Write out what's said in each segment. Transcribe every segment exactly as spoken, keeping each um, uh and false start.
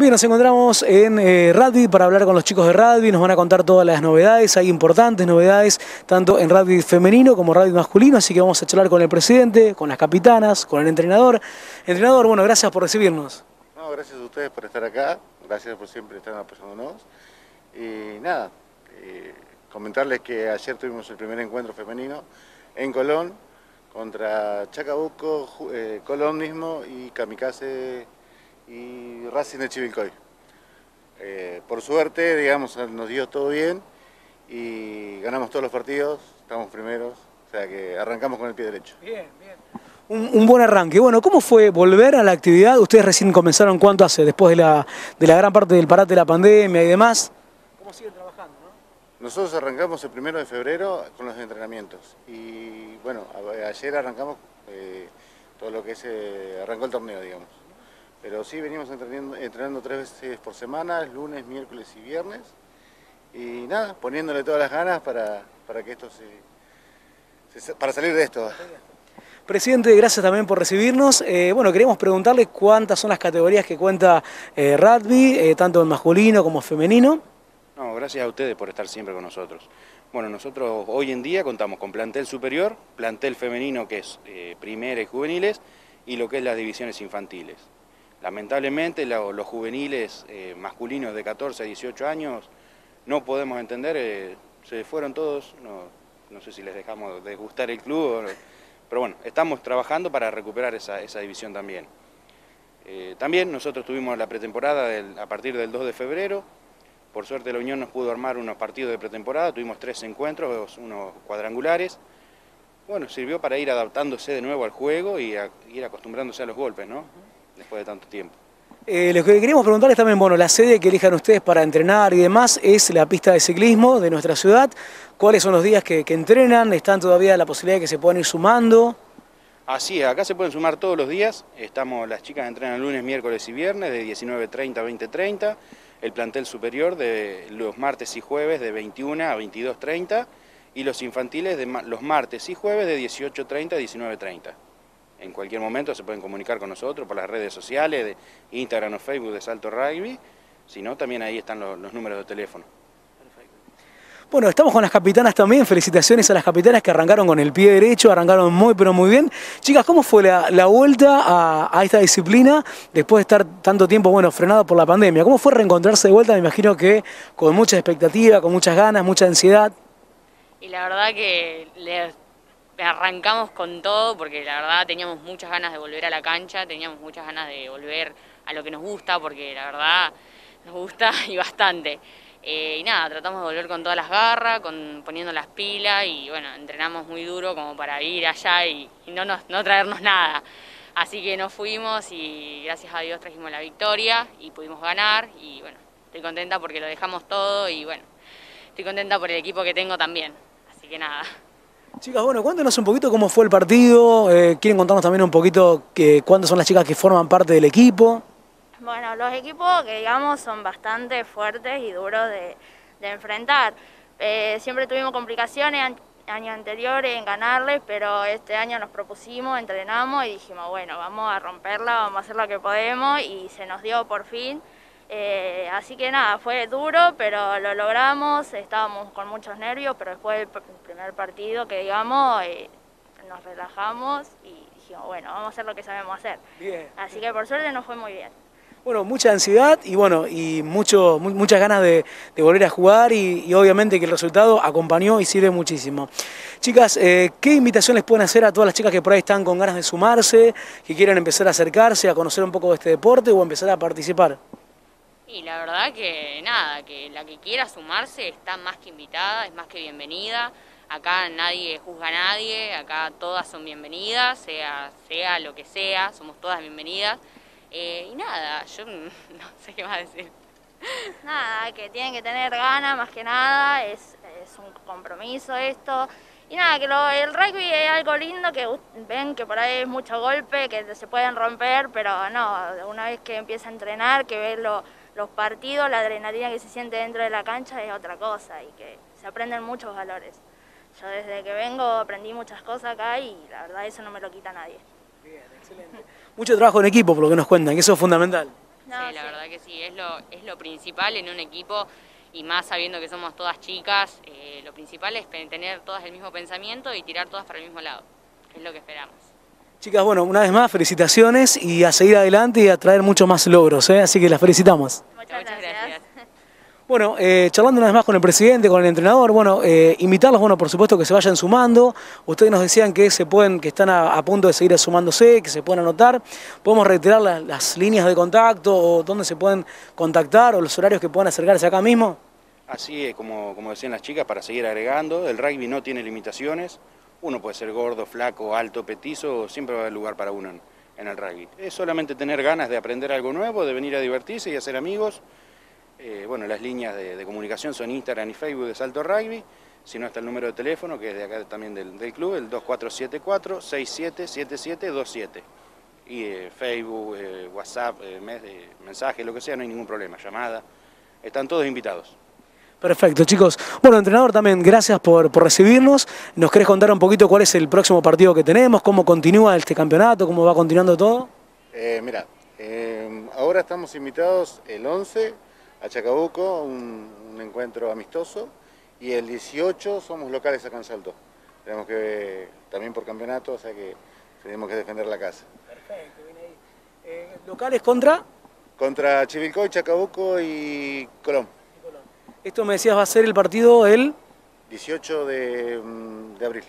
Bien, nos encontramos en eh, rugby para hablar con los chicos de rugby. Nos van a contar todas las novedades. Hay importantes novedades tanto en rugby femenino como rugby masculino. Así que vamos a charlar con el presidente, con las capitanas, con el entrenador. Entrenador, bueno, gracias por recibirnos. No, gracias a ustedes por estar acá. Gracias por siempre estar apoyándonos. Y nada, eh, comentarles que ayer tuvimos el primer encuentro femenino en Colón contra Chacabuco, eh, Colón mismo y Kamikaze y Racing de Chivilcoy. Eh, por suerte, digamos, nos dio todo bien y ganamos todos los partidos, estamos primeros, o sea que arrancamos con el pie derecho. Bien, bien. Un, un buen arranque. Bueno, ¿cómo fue volver a la actividad? Ustedes recién comenzaron, ¿cuánto hace? Después de la, de la gran parte del parate de la pandemia y demás. ¿Cómo siguen trabajando, no? Nosotros arrancamos el primero de febrero con los entrenamientos y bueno, a, ayer arrancamos eh, todo lo que es, eh, arrancó el torneo, digamos. Pero sí, venimos entrenando, entrenando tres veces por semana, lunes, miércoles y viernes. Y nada, poniéndole todas las ganas para, para que esto se, se, para salir de esto. Presidente, gracias también por recibirnos. Eh, bueno, queríamos preguntarle cuántas son las categorías que cuenta eh, rugby, eh, tanto en masculino como femenino. No, gracias a ustedes por estar siempre con nosotros. Bueno, nosotros hoy en día contamos con plantel superior, plantel femenino que es eh, primera y juveniles, y lo que es las divisiones infantiles. Lamentablemente lo, los juveniles eh, masculinos de catorce a dieciocho años no podemos entender, eh, se fueron todos, no, no sé si les dejamos de gustar el club, pero bueno, estamos trabajando para recuperar esa, esa división también. Eh, también nosotros tuvimos la pretemporada del, a partir del dos de febrero, por suerte la Unión nos pudo armar unos partidos de pretemporada, tuvimos tres encuentros, unos cuadrangulares. Bueno, sirvió para ir adaptándose de nuevo al juego y a, ir acostumbrándose a los golpes, ¿no? Después de tanto tiempo. Eh, lo que queríamos preguntarles también, bueno, la sede que elijan ustedes para entrenar y demás es la pista de ciclismo de nuestra ciudad. ¿Cuáles son los días que, que entrenan? ¿Están todavía la posibilidad de que se puedan ir sumando? Así es, acá se pueden sumar todos los días. Estamos, las chicas entrenan lunes, miércoles y viernes de diecinueve treinta a veinte treinta. El plantel superior de los martes y jueves de veintiuna a veintidós treinta. Y los infantiles de los martes y jueves de dieciocho treinta a diecinueve treinta. En cualquier momento se pueden comunicar con nosotros por las redes sociales, de Instagram o Facebook de Salto Rugby, si no también ahí están los, los números de teléfono. Perfecto. Bueno, estamos con las capitanas también, felicitaciones a las capitanas que arrancaron con el pie derecho, arrancaron muy pero muy bien. Chicas, ¿cómo fue la, la vuelta a, a esta disciplina después de estar tanto tiempo, bueno, frenado por la pandemia? ¿Cómo fue reencontrarse de vuelta? Me imagino que con mucha expectativa, con muchas ganas, mucha ansiedad. Y la verdad que le arrancamos con todo porque la verdad teníamos muchas ganas de volver a la cancha, teníamos muchas ganas de volver a lo que nos gusta porque la verdad nos gusta y bastante. Eh, y nada, tratamos de volver con todas las garras, con, poniendo las pilas y bueno, entrenamos muy duro como para ir allá y, y no, nos, no traernos nada. Así que nos fuimos y gracias a Dios trajimos la victoria y pudimos ganar y bueno, estoy contenta porque lo dejamos todo y bueno, estoy contenta por el equipo que tengo también. Así que nada. Chicas, bueno, cuéntenos un poquito cómo fue el partido, eh, quieren contarnos también un poquito que, cuántas son las chicas que forman parte del equipo. Bueno, los equipos que digamos son bastante fuertes y duros de, de enfrentar. Eh, siempre tuvimos complicaciones an años anteriores en ganarles, pero este año nos propusimos, entrenamos y dijimos, bueno, vamos a romperla, vamos a hacer lo que podemos y se nos dio por fin. Eh, así que nada, fue duro, pero lo logramos, estábamos con muchos nervios, pero después del primer partido que digamos, eh, nos relajamos y dijimos, bueno, vamos a hacer lo que sabemos hacer. Bien. Así que por suerte nos fue muy bien. Bueno, mucha ansiedad y bueno, y mucho, mu muchas ganas de, de volver a jugar y, y obviamente que el resultado acompañó y sirve muchísimo. Chicas, eh, ¿qué invitación les pueden hacer a todas las chicas que por ahí están con ganas de sumarse, que quieran empezar a acercarse, a conocer un poco de este deporte o empezar a participar? Y la verdad que nada, que la que quiera sumarse está más que invitada, es más que bienvenida. Acá nadie juzga a nadie, acá todas son bienvenidas, sea, sea lo que sea, somos todas bienvenidas. Eh, y nada, yo no sé qué más decir. Nada, que tienen que tener ganas más que nada, es, es un compromiso esto. Y nada, que lo, el rugby es algo lindo, que ven que por ahí es mucho golpe, que se pueden romper, pero no, una vez que empieza a entrenar, que ves lo, los partidos, la adrenalina que se siente dentro de la cancha es otra cosa y que se aprenden muchos valores. Yo desde que vengo aprendí muchas cosas acá y la verdad eso no me lo quita nadie. Bien, excelente. Mucho trabajo en equipo por lo que nos cuentan, que eso es fundamental. No, sí, la sí. verdad que sí, es lo, es lo principal en un equipo y más sabiendo que somos todas chicas, eh, lo principal es tener todas el mismo pensamiento y tirar todas para el mismo lado, que es lo que esperamos. Chicas, bueno, una vez más, felicitaciones y a seguir adelante y a traer muchos más logros, ¿eh? Así que las felicitamos. Muchas, Muchas gracias. gracias. Bueno, eh, charlando una vez más con el presidente, con el entrenador, bueno, eh, invitarlos, bueno, por supuesto que se vayan sumando. Ustedes nos decían que se pueden, que están a, a punto de seguir sumándose, que se pueden anotar. Podemos reiterar la, las líneas de contacto o dónde se pueden contactar o los horarios que puedan acercarse acá mismo. Así es, como, como decían las chicas, para seguir agregando, el rugby no tiene limitaciones, uno puede ser gordo, flaco, alto, petizo, siempre va a haber lugar para uno en, en el rugby. Es solamente tener ganas de aprender algo nuevo, de venir a divertirse y hacer amigos. Eh, bueno, las líneas de, de comunicación son Instagram y Facebook de Salto Rugby, si no está el número de teléfono, que es de acá también del, del club, el dos cuatro siete cuatro, seis siete siete siete dos siete. Y eh, Facebook, eh, WhatsApp, eh, mes, eh, mensaje, lo que sea, no hay ningún problema, llamada, están todos invitados. Perfecto, chicos. Bueno, entrenador, también gracias por, por recibirnos. ¿Nos querés contar un poquito cuál es el próximo partido que tenemos? ¿Cómo continúa este campeonato? ¿Cómo va continuando todo? Eh, mira, eh, ahora estamos invitados el once a Chacabuco, un, un encuentro amistoso, y el dieciocho somos locales acá en Salto. Tenemos que, también por campeonato, o sea que tenemos que defender la casa. Perfecto, bien ahí. Eh, ¿Locales contra? Contra Chivilcoy, Chacabuco y Colón. Esto me decías va a ser el partido el... dieciocho de, de abril.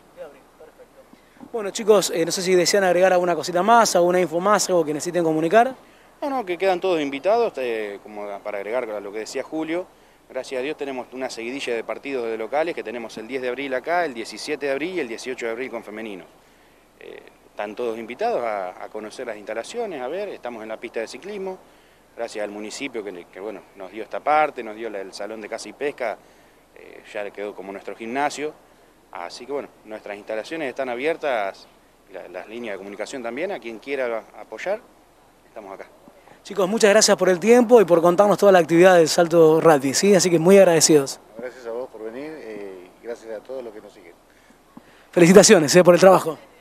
Bueno, chicos, eh, no sé si desean agregar alguna cosita más, alguna info más, algo que necesiten comunicar. No, no, que quedan todos invitados, eh, como para agregar a lo que decía Julio, gracias a Dios tenemos una seguidilla de partidos de locales, que tenemos el diez de abril acá, el diecisiete de abril y el dieciocho de abril con femeninos. Eh, están todos invitados a, a conocer las instalaciones, a ver, estamos en la pista de ciclismo, gracias al municipio que, que bueno, nos dio esta parte, nos dio la, el salón de caza y pesca, eh, ya quedó como nuestro gimnasio, así que bueno, nuestras instalaciones están abiertas, la, las líneas de comunicación también, a quien quiera apoyar, estamos acá. Chicos, muchas gracias por el tiempo y por contarnos toda la actividad del Salto Rugby, ¿sí? Así que muy agradecidos. Gracias a vos por venir eh, y gracias a todos los que nos siguen. Felicitaciones, ¿eh? por el trabajo.